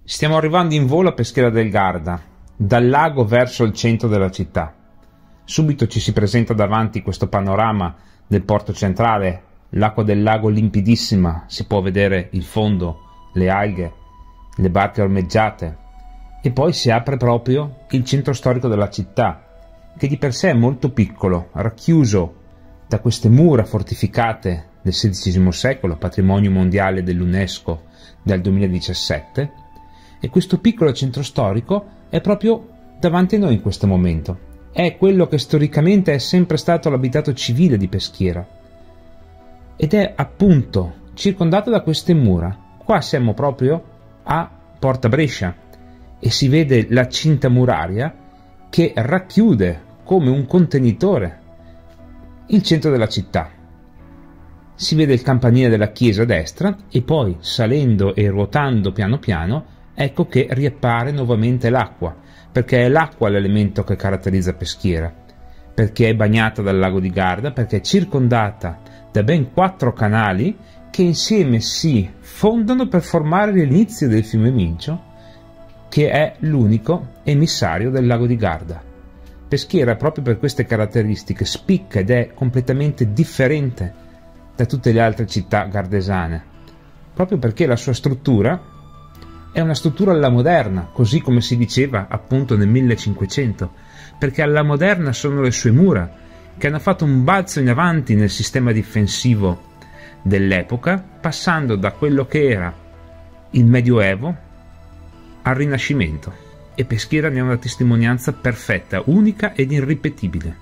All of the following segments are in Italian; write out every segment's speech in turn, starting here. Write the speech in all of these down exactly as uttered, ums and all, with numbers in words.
Stiamo arrivando in volo a Peschiera del Garda, dal lago verso il centro della città. Subito ci si presenta davanti questo panorama del porto centrale, l'acqua del lago limpidissima, si può vedere il fondo, le alghe, le barche ormeggiate, e poi si apre proprio il centro storico della città, che di per sé è molto piccolo, racchiuso da queste mura fortificate del sedicesimo secolo, patrimonio mondiale dell'UNESCO dal duemiladiciassette, e questo piccolo centro storico è proprio davanti a noi in questo momento. È quello che storicamente è sempre stato l'abitato civile di Peschiera ed è appunto circondato da queste mura. Qua siamo proprio a Porta Brescia e si vede la cinta muraria che racchiude come un contenitore il centro della città. Si vede il campanile della chiesa a destra e poi, salendo e ruotando piano piano, ecco che riappare nuovamente l'acqua, perché è l'acqua l'elemento che caratterizza Peschiera, perché è bagnata dal lago di Garda, perché è circondata da ben quattro canali che insieme si fondono per formare l'inizio del fiume Mincio, che è l'unico emissario del lago di Garda. Peschiera, proprio per queste caratteristiche, spicca ed è completamente differente da tutte le altre città gardesane, proprio perché la sua struttura è una struttura alla moderna, così come si diceva appunto nel millecinquecento, perché alla moderna sono le sue mura, che hanno fatto un balzo in avanti nel sistema difensivo dell'epoca, passando da quello che era il Medioevo al Rinascimento. E Peschiera ne è una testimonianza perfetta, unica ed irripetibile.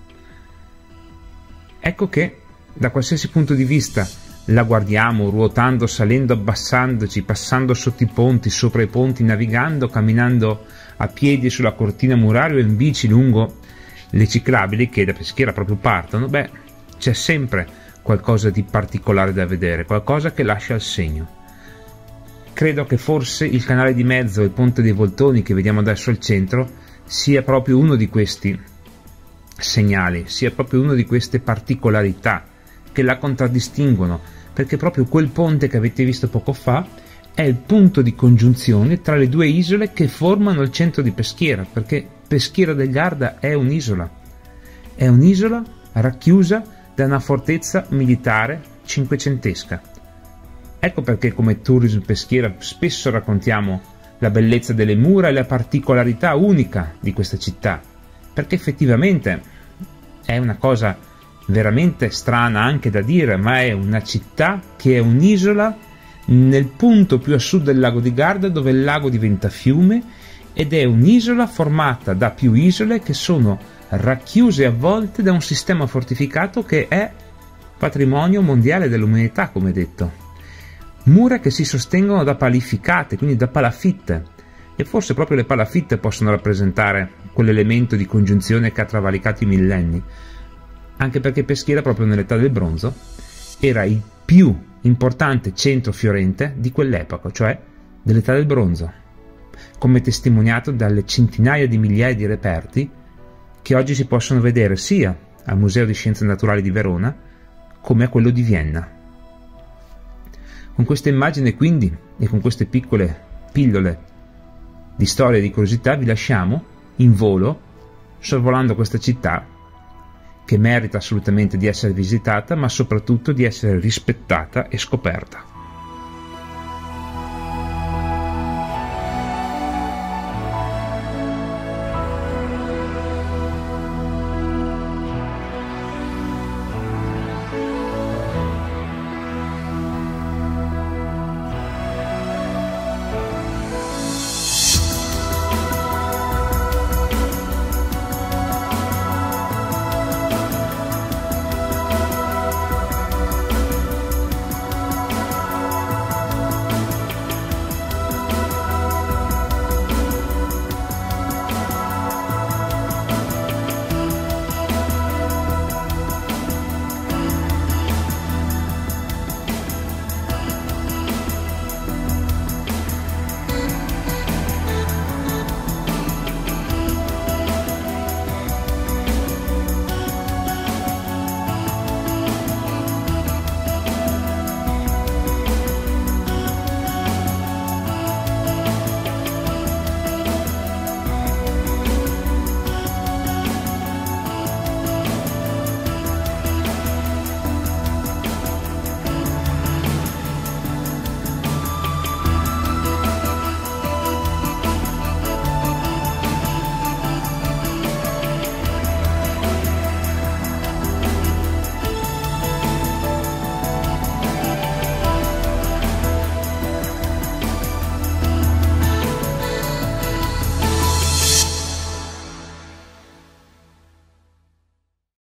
Ecco che, da qualsiasi punto di vista la guardiamo, ruotando, salendo, abbassandoci, passando sotto i ponti, sopra i ponti, navigando, camminando a piedi sulla cortina muraria o in bici lungo le ciclabili che da Peschiera proprio partono, beh, c'è sempre qualcosa di particolare da vedere, qualcosa che lascia il segno. Credo che forse il canale di mezzo, il ponte dei Voltoni che vediamo adesso al centro, sia proprio uno di questi segnali, sia proprio una di queste particolarità che la contraddistinguono, perché proprio quel ponte che avete visto poco fa è il punto di congiunzione tra le due isole che formano il centro di Peschiera, perché Peschiera del Garda è un'isola, è un'isola racchiusa da una fortezza militare cinquecentesca. Ecco perché come Tourism Peschiera spesso raccontiamo la bellezza delle mura e la particolarità unica di questa città, perché effettivamente è una cosa veramente strana anche da dire, ma è una città che è un'isola nel punto più a sud del lago di Garda, dove il lago diventa fiume, ed è un'isola formata da più isole che sono racchiuse e avvolte da un sistema fortificato che è patrimonio mondiale dell'umanità, come detto. Mura che si sostengono da palificate, quindi da palafitte, e forse proprio le palafitte possono rappresentare quell'elemento di congiunzione che ha travalicato i millenni, anche perché Peschiera proprio nell'età del bronzo era il più importante centro fiorente di quell'epoca, cioè dell'età del bronzo, come testimoniato dalle centinaia di migliaia di reperti che oggi si possono vedere sia al Museo di Scienze Naturali di Verona come a quello di Vienna. Con questa immagine quindi e con queste piccole pillole di storia e di curiosità vi lasciamo in volo sorvolando questa città che merita assolutamente di essere visitata, ma soprattutto di essere rispettata e scoperta.